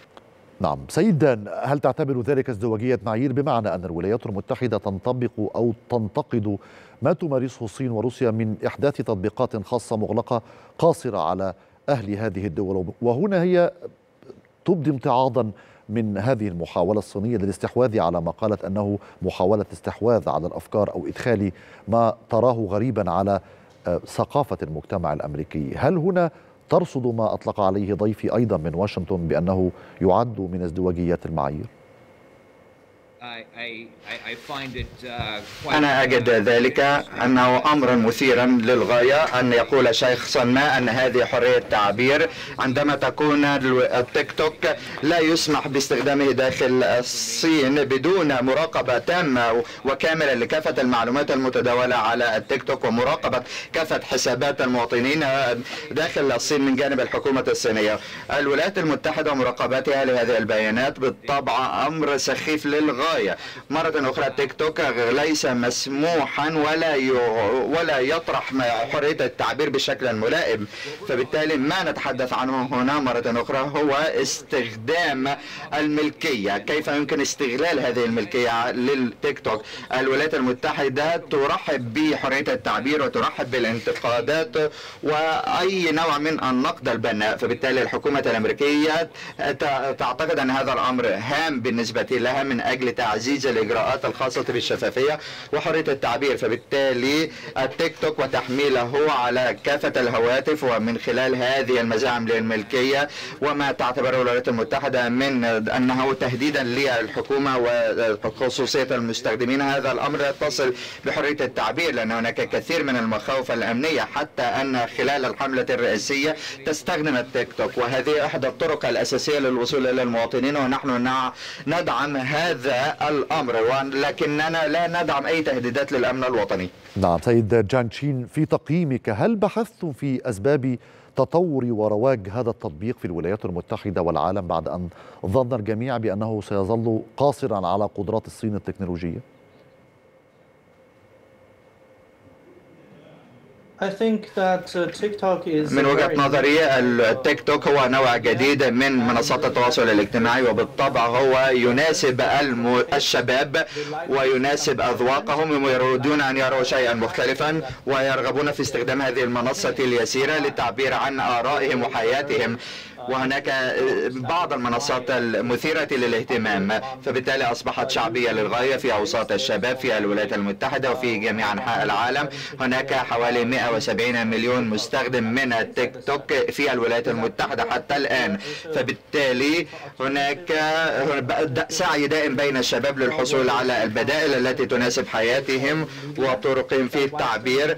Speaker 1: نعم سيدا، هل تعتبر ذلك ازدواجية معايير، بمعنى أن الولايات المتحدة تنطبق أو تنتقد ما تمارسه الصين وروسيا من إحداث تطبيقات خاصة مغلقة قاصرة على أهل هذه الدول، وهنا هي تبدي امتعاضا من هذه المحاولة الصينية للاستحواذ على ما قالت أنه محاولة استحواذ على الأفكار أو إدخال ما تراه غريبا على ثقافة المجتمع الأمريكي؟ هل هنا ترصد ما أطلق عليه ضيفي أيضا من واشنطن بأنه يعد من ازدواجيات المعايير؟
Speaker 5: أنا أجد ذلك أنه أمر مثيرا للغاية أن يقول شخصا ما أن هذه حرية تعبير عندما تكون التيك توك لا يسمح باستخدامه داخل الصين بدون مراقبة تامة وكاملة لكافة المعلومات المتداولة على التيك توك ومراقبة كافة حسابات المواطنين داخل الصين من جانب الحكومة الصينية. الولايات المتحدة ومراقبتها لهذه البيانات بالطبع أمر سخيف للغاية. مرة أخرى تيك توك ليس مسموحا ولا ولا يطرح حرية التعبير بالشكل الملائم. فبالتالي ما نتحدث عنه هنا مرة أخرى هو استخدام الملكية، كيف يمكن استغلال هذه الملكية للتيك توك. الولايات المتحدة ترحب بحرية التعبير وترحب بالانتقادات وأي نوع من النقد البناء. فبالتالي الحكومة الأمريكية تعتقد أن هذا الأمر هام بالنسبة لها من أجل لتعزيز الإجراءات الخاصة بالشفافية وحرية التعبير، فبالتالي التيك توك وتحميله على كافة الهواتف ومن خلال هذه المزاعم للملكية وما تعتبره الولايات المتحدة من أنه تهديدا للحكومة وخصوصية المستخدمين. هذا الأمر يتصل بحرية التعبير، لأن هناك كثير من المخاوف الأمنية حتى أن خلال الحملة الرئاسية تستخدم التيك توك، وهذه إحدى الطرق الأساسية للوصول إلى المواطنين، ونحن ندعم هذا الأمر، ولكننا لا ندعم أي تهديدات للأمن الوطني.
Speaker 1: نعم سيد جان تشين، في تقييمك هل بحثتم في أسباب تطور ورواج هذا التطبيق في الولايات المتحدة والعالم بعد أن ظن الجميع بأنه سيظل قاصرا على قدرات الصين التكنولوجية؟
Speaker 5: من وجهة نظري التيك توك هو نوع جديد من منصات التواصل الاجتماعي، وبالطبع هو يناسب الشباب ويناسب أذواقهم ويريدون أن يروا شيئا مختلفا ويرغبون في استخدام هذه المنصة اليسيرة للتعبير عن آرائهم وحياتهم. وهناك بعض المنصات المثيرة للاهتمام، فبالتالي أصبحت شعبية للغاية في أوساط الشباب في الولايات المتحدة وفي جميع أنحاء العالم. هناك حوالي مئة وسبعين مليون مستخدم من التيك توك في الولايات المتحدة حتى الآن، فبالتالي هناك سعي دائم بين الشباب للحصول على البدائل التي تناسب حياتهم وطرقهم في التعبير.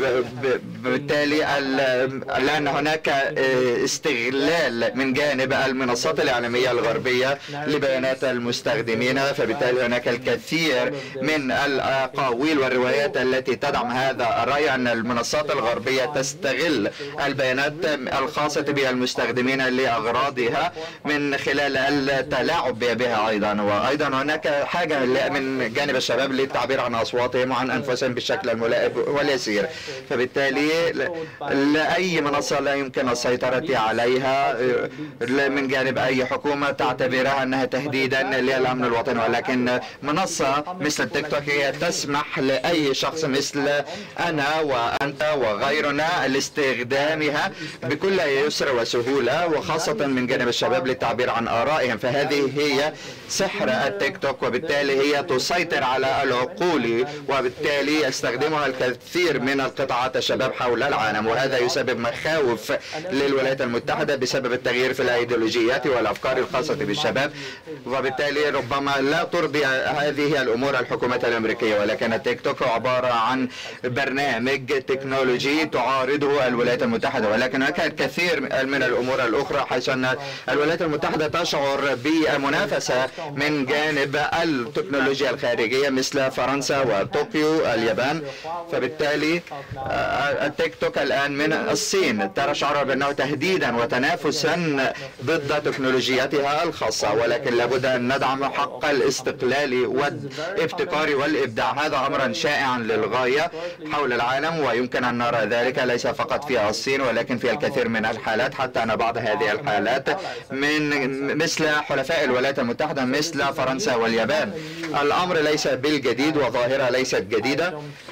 Speaker 5: بالتالي لأن هناك استغلال من جانب المنصات الإعلامية الغربية لبيانات المستخدمين، فبالتالي هناك الكثير من الأقاويل والروايات التي تدعم هذا الرأي أن المنصات الغربية تستغل البيانات الخاصة بالمستخدمين لأغراضها من خلال التلاعب بها أيضا. وأيضا هناك حاجة من جانب الشباب للتعبير عن أصواتهم وعن أنفسهم بالشكل الملائم واليسير، فبالتالي لأي منصة لا يمكن السيطرة عليها من جانب أي حكومة تعتبرها أنها تهديدا للأمن الوطني. ولكن منصة مثل التيك توك هي تسمح لأي شخص مثل أنا وأنت وغيرنا لاستخدامها بكل يسر وسهولة، وخاصة من جانب الشباب للتعبير عن آرائهم. فهذه هي سحر التيك توك، وبالتالي هي تسيطر على العقول، وبالتالي يستخدمها الكثير من القطاعات الشباب حول العالم، وهذا يسبب مخاوف للولايات المتحدة بسبب التغيير في الأيديولوجيات والأفكار الخاصة بالشباب، وبالتالي ربما لا ترضي هذه الأمور الحكومات الأمريكية. ولكن التيك توك عبارة عن برنامج تكنولوجي تعارضه الولايات المتحدة، ولكن هناك الكثير من الأمور الأخرى، حيث أن الولايات المتحدة تشعر بمنافسة من جانب التكنولوجيا الخارجية مثل فرنسا وطوكيو اليابان. فبالتالي التيك توك الآن من الصين تشعر بأنه تهديدا وتنافسا ضد تكنولوجياتها الخاصة، ولكن لابد أن ندعم حق الاستقلال والابتكار والإبداع. هذا أمرا شائعا للغاية حول العالم، ويمكن أن نرى ذلك ليس فقط في الصين ولكن في الكثير من الحالات، حتى أن بعض هذه الحالات من مثل حلفاء الولايات المتحدة مثل فرنسا واليابان. الأمر ليس بالجديد وظاهرة ليست جديدة،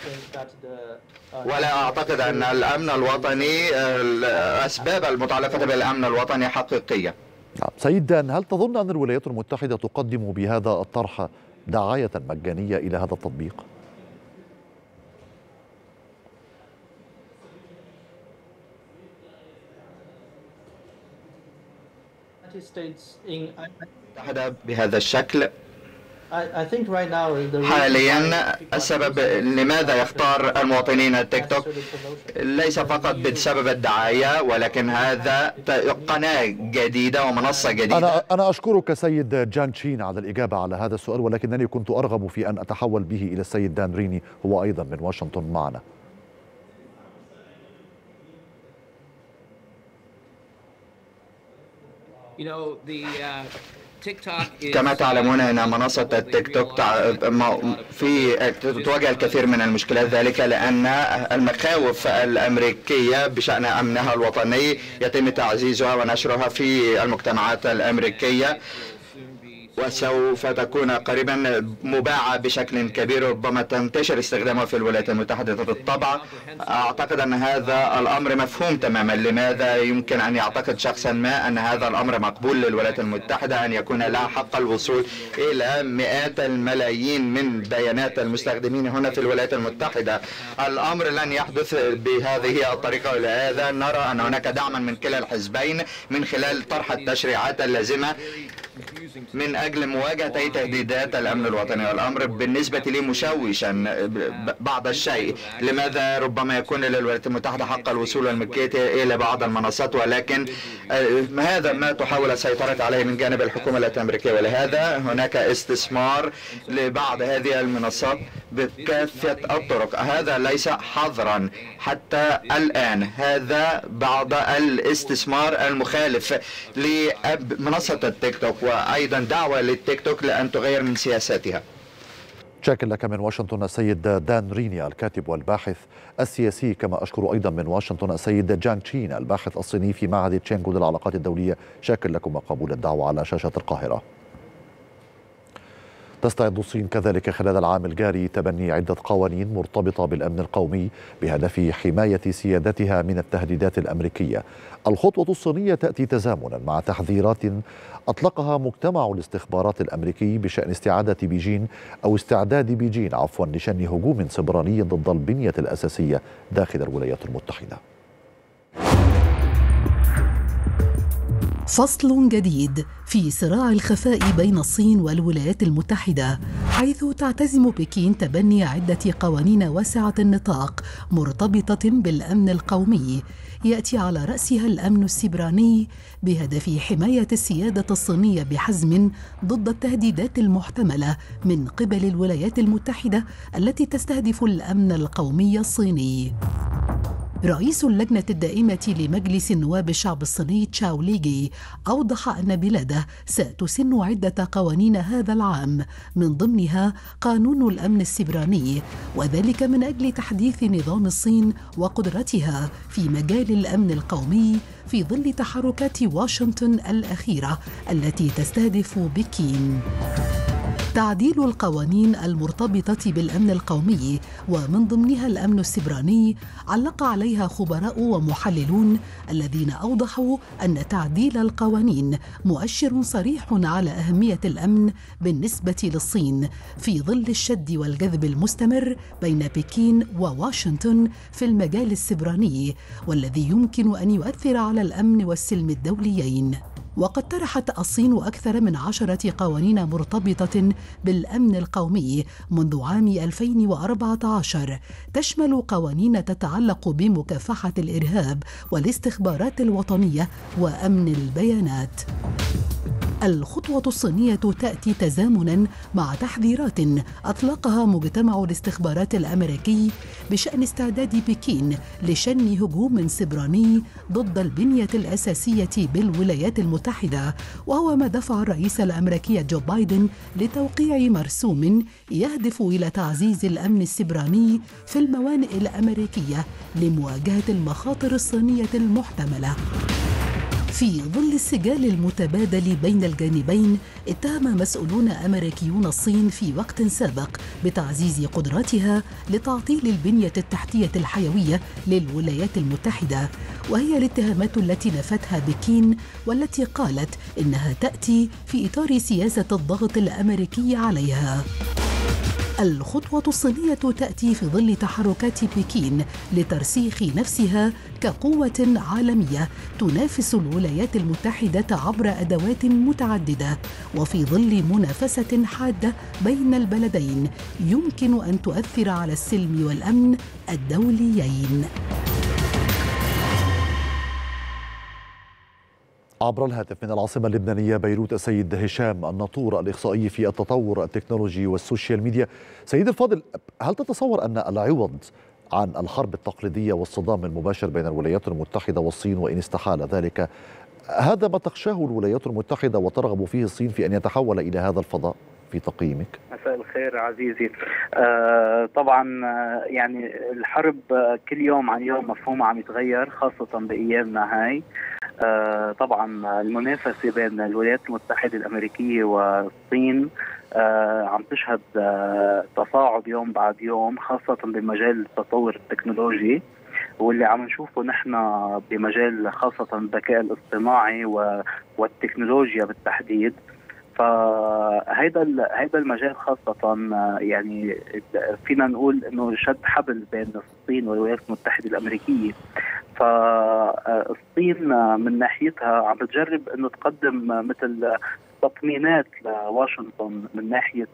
Speaker 5: ولا أعتقد أن الأمن الوطني الأسباب المتعلقة بالأمن الوطني حقيقية.
Speaker 1: سيد دان، هل تظن أن الولايات المتحدة تقدم بهذا الطرح دعاية مجانية إلى هذا التطبيق؟
Speaker 5: بهذا الشكل حاليا السبب لماذا يختار المواطنين التيك توك ليس فقط بسبب الدعاية، ولكن هذا قناة جديدة ومنصة جديدة.
Speaker 1: أنا أنا أشكرك سيد جان تشين على الإجابة على هذا السؤال، ولكنني كنت أرغب في أن أتحول به إلى السيد دان ريني، هو أيضا من واشنطن معنا.
Speaker 6: You know, the, uh...
Speaker 5: كما تعلمون أن منصة التيك توك في تواجه الكثير من المشكلات، ذلك لأن المخاوف الأمريكية بشأن أمنها الوطني يتم تعزيزها ونشرها في المجتمعات الأمريكية، وسوف تكون قريبا مباعة بشكل كبير، ربما تنتشر استخدامها في الولايات المتحدة. بالطبع أعتقد أن هذا الأمر مفهوم تماما. لماذا يمكن أن يعتقد شخصا ما أن هذا الأمر مقبول للولايات المتحدة، أن يكون لها حق الوصول إلى مئات الملايين من بيانات المستخدمين هنا في الولايات المتحدة؟ الأمر لن يحدث بهذه الطريقة، ولهذا نرى أن هناك دعما من كلا الحزبين من خلال طرح التشريعات اللازمة من أجل مواجهة أي تهديدات الأمن الوطني. والأمر بالنسبة لي مشوشا بعض الشيء. لماذا ربما يكون للولايات المتحدة حق الوصول والملكية إلى بعض المنصات، ولكن هذا ما تحاول السيطرة عليه من جانب الحكومة الأمريكية، ولهذا هناك استثمار لبعض هذه المنصات بكافة الطرق. هذا ليس حظرا حتى الآن، هذا بعض الاستثمار المخالف لمنصة التيك توك، وأيضا دعوة للتيك توك لأن تغير من سياساتها.
Speaker 1: شاكر لك من واشنطن السيد دان رينيا الكاتب والباحث السياسي، كما أشكر أيضا من واشنطن السيد جانغ تشين الباحث الصيني في معهد تشينغو للعلاقات الدولية. شاكر لكم قبول الدعوة على شاشة القاهرة. تستعد الصين كذلك خلال العام الجاري تبني عدة قوانين مرتبطة بالأمن القومي بهدف حماية سيادتها من التهديدات الأمريكية. الخطوة الصينية تأتي تزامنا مع تحذيرات أطلقها مجتمع الاستخبارات الأمريكي بشأن استعادة بيجين أو استعداد بيجين عفوا لشن هجوم سبراني ضد البنية الأساسية داخل الولايات المتحدة.
Speaker 7: فصل جديد في صراع الخفاء بين الصين والولايات المتحدة، حيث تعتزم بكين تبني عدة قوانين واسعة النطاق مرتبطة بالأمن القومي، يأتي على رأسها الأمن السيبراني بهدف حماية السيادة الصينية بحزم ضد التهديدات المحتملة من قبل الولايات المتحدة التي تستهدف الأمن القومي الصيني. رئيس اللجنة الدائمة لمجلس النواب الشعب الصيني تشاو ليجي أوضح أن بلاده ستسن عدة قوانين هذا العام، من ضمنها قانون الأمن السيبراني، وذلك من أجل تحديث نظام الصين وقدرتها في مجال الأمن القومي في ظل تحركات واشنطن الأخيرة التي تستهدف بكين. تعديل القوانين المرتبطة بالأمن القومي ومن ضمنها الأمن السيبراني علق عليها خبراء ومحللون الذين أوضحوا أن تعديل القوانين مؤشر صريح على أهمية الأمن بالنسبة للصين في ظل الشد والجذب المستمر بين بكين وواشنطن في المجال السيبراني، والذي يمكن أن يؤثر على الأمن والسلم الدوليين. وقد طرحت الصين أكثر من عشرة قوانين مرتبطة بالأمن القومي منذ عام ألفين وأربعة عشر، تشمل قوانين تتعلق بمكافحة الإرهاب والاستخبارات الوطنية وأمن البيانات. الخطوة الصينية تأتي تزامنا مع تحذيرات أطلقها مجتمع الاستخبارات الأمريكي بشأن استعداد بكين لشن هجوم سبراني ضد البنية الأساسية بالولايات المتحدة، وهو ما دفع الرئيس الأمريكي جو بايدن لتوقيع مرسوم يهدف إلى تعزيز الأمن السبراني في الموانئ الأمريكية لمواجهة المخاطر الصينية المحتملة. في ظل السجال المتبادل بين الجانبين، اتهم مسؤولون أمريكيون الصين في وقت سابق بتعزيز قدراتها لتعطيل البنية التحتية الحيوية للولايات المتحدة، وهي الاتهامات التي نفتها بكين والتي قالت إنها تأتي في إطار سياسة الضغط الأمريكي عليها. الخطوة الصينية تأتي في ظل تحركات بكين لترسيخ نفسها كقوة عالمية تنافس الولايات المتحدة عبر أدوات متعددة، وفي ظل منافسة حادة بين البلدين يمكن أن تؤثر على السلم والأمن الدوليين.
Speaker 1: عبر الهاتف من العاصمة اللبنانية بيروت السيد هشام الناطور الإخصائي في التطور التكنولوجي والسوشيال ميديا. سيد الفاضل، هل تتصور أن العوض عن الحرب التقليدية والصدام المباشر بين الولايات المتحدة والصين، وإن استحال ذلك، هذا ما تخشاه الولايات المتحدة وترغب فيه الصين في أن يتحول إلى هذا الفضاء في تقييمك؟
Speaker 8: مساء الخير عزيزي. آه طبعا آه يعني الحرب آه كل يوم عن يوم مفهومها عم يتغير، خاصة بأيامنا هاي. طبعا المنافسة بين الولايات المتحدة الأمريكية والصين عم تشهد تصاعد يوم بعد يوم، خاصة بمجال التطور التكنولوجي، واللي عم نشوفه نحن بمجال خاصة الذكاء الاصطناعي والتكنولوجيا بالتحديد. فهيدا هيدا المجال خاصة يعني فينا نقول انه شد حبل بين الصين والولايات المتحدة الأمريكية. فالصين من ناحيتها عم بتجرب انه تقدم مثل تطمينات لواشنطن من ناحية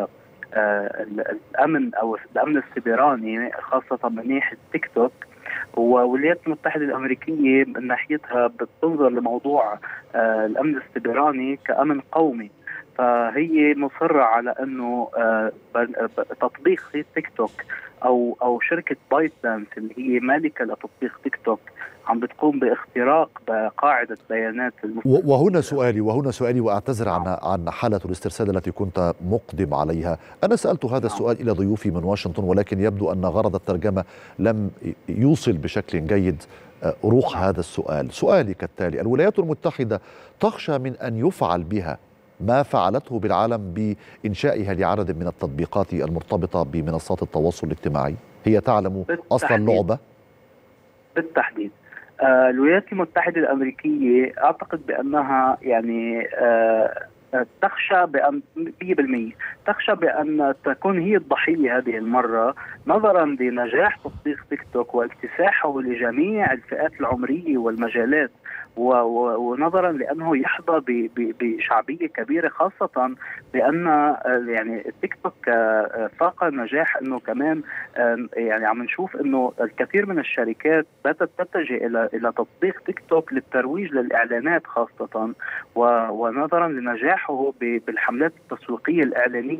Speaker 8: الامن او الامن السيبراني، خاصة من ناحية تيك توك. والولايات المتحدة الأمريكية من ناحيتها بتنظر لموضوع الأمن السيبراني كأمن قومي، فهي مصرة على أنه تطبيق تيك توك أو أو شركة بايت دانس اللي هي مالكة لتطبيق تيك توك عم بتقوم باختراق بقاعدة بيانات المستخدمين.
Speaker 1: وهنا سؤالي وهنا سؤالي وأعتذر عن عن حالة الاسترسال التي كنت مقدم عليها. أنا سألت هذا السؤال إلى ضيوفي من واشنطن، ولكن يبدو أن غرض الترجمة لم يوصل بشكل جيد روح هذا السؤال. سؤالي كالتالي: الولايات المتحدة تخشى من أن يفعل بها ما فعلته بالعالم بإنشائها لعدد من التطبيقات المرتبطة بمنصات التواصل الاجتماعي؟ هي تعلم أصل اللعبة؟
Speaker 8: بالتحديد آه الولايات المتحدة الأمريكية أعتقد بأنها يعني آه تخشى بأن مئة بالمئة تخشى بأن تكون هي الضحية هذه المرة، نظرا لنجاح تطبيق تيك توك واكتساحه لجميع الفئات العمرية والمجالات، ونظرا لأنه يحظى بشعبية كبيرة، خاصة بأن يعني التيك توك فاق نجاح أنه كمان يعني عم نشوف أنه الكثير من الشركات باتت تتجه إلى إلى تطبيق تيك توك للترويج للإعلانات خاصة، ونظرا لنجاحه بالحملات التسويقية الإعلانية.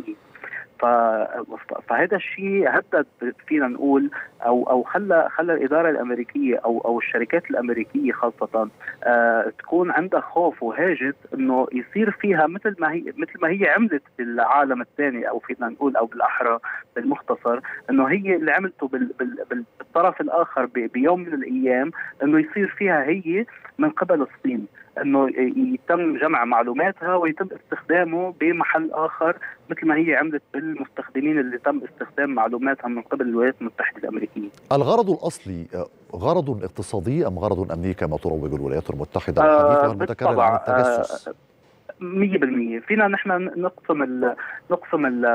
Speaker 8: فهذا الشيء هدد فينا نقول او او خلى خلى الاداره الامريكيه او او الشركات الامريكيه خاصه آه تكون عندها خوف وهاجس انه يصير فيها مثل ما هي مثل ما هي عملت بالعالم الثاني، او فينا نقول او بالاحرى بالمختصر انه هي اللي عملته بال بال بالطرف الاخر بيوم من الايام، انه يصير فيها هي من قبل الصين، انه يتم جمع معلوماتها ويتم استخدامه بمحل اخر مثل ما هي عملت بالمستخدمين اللي تم استخدام معلوماتها من قبل الولايات المتحدة الأمريكية.
Speaker 1: الغرض الأصلي غرض اقتصادي أم غرض أمني كما تروج الولايات المتحدة حديثها المتكرر عن التجسس؟
Speaker 8: مية بالمية فينا نحن نقسم ال نقسم ال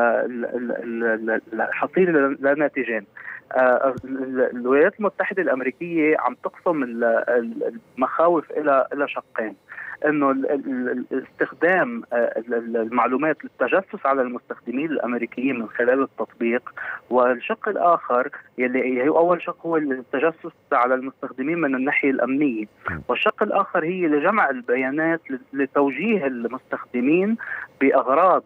Speaker 8: الحصيلة لناتجين. الولايات المتحدة الأمريكية عم تقسم المخاوف إلى إلى شقين، انه استخدام المعلومات للتجسس على المستخدمين الامريكيين من خلال التطبيق، والشق الاخر يلي هو اول شق هو التجسس على المستخدمين من الناحيه الامنيه، والشق الاخر هي لجمع البيانات لتوجيه المستخدمين باغراض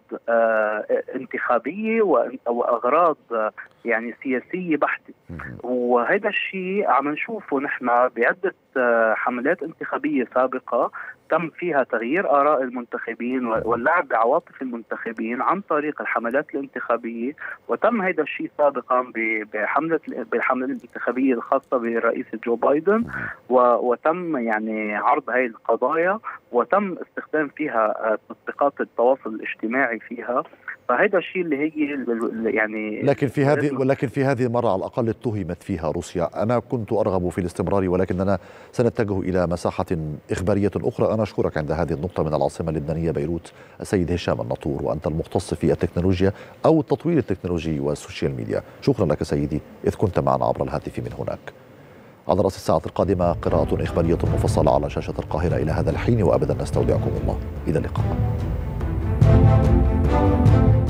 Speaker 8: انتخابيه واغراض يعني سياسيه بحته. وهذا الشيء عم نشوفه نحن بعده حملات انتخابيه سابقه تم فيها تغيير آراء المنتخبين واللعب بعواطف المنتخبين عن طريق الحملات الانتخابية، وتم هذا الشيء سابقا بحملة بالحملة الانتخابية الخاصة برئيس جو بايدن، وتم يعني عرض هذه القضايا وتم استخدام فيها تطبيقات التواصل الاجتماعي فيها. فهذا الشيء اللي هي يعني
Speaker 1: لكن في هذه ولكن في هذه المرة على الأقل اتهمت فيها روسيا. أنا كنت أرغب في الاستمرار ولكننا سنتجه إلى مساحة إخبارية أخرى. أنا أشكرك عند هذه النقطة من العاصمة اللبنانية بيروت السيد هشام الناطور، وأنت المختص في التكنولوجيا أو التطوير التكنولوجي والسوشيال ميديا. شكرا لك سيدي إذ كنت معنا عبر الهاتف من هناك. على رأس الساعة القادمة قراءة إخبارية مفصلة على شاشة القاهرة. إلى هذا الحين وأبدا نستودعكم الله، إلى اللقاء.